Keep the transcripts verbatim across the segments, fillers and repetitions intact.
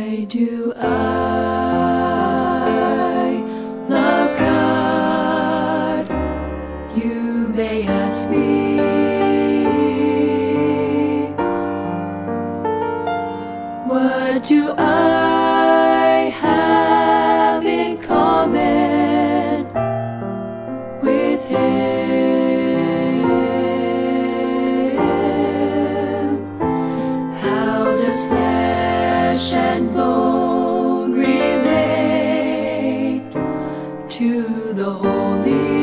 Why do I love God? You may ask me. What do I have in common with Him? How does flesh and bone relate to the holy?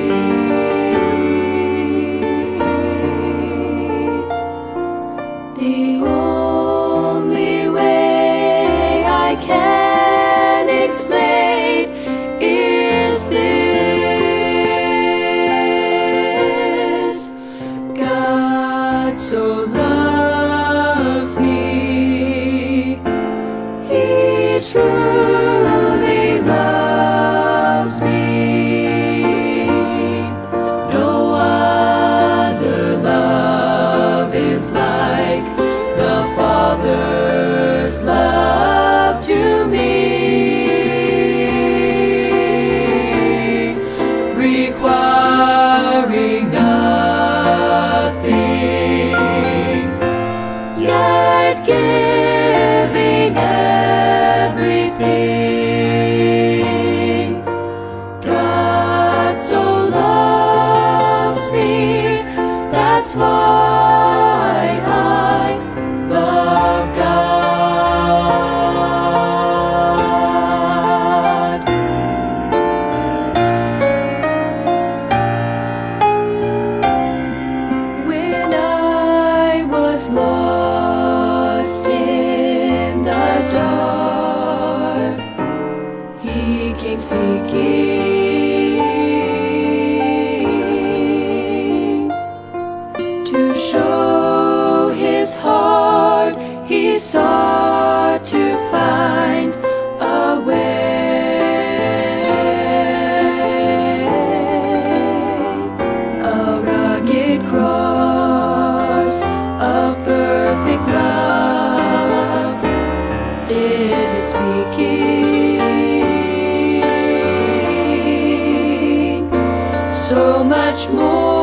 The only way I can explain is this: God so loves me, He truly loves me. No other love is like the Father's love to me, requiring nothing, yet giving everything. God so loves me, that's why I love God. When I was lost in the dark, He came seeking to show His heart. He sought to find a way, a rugged cross of perfect love did His speaking. So much more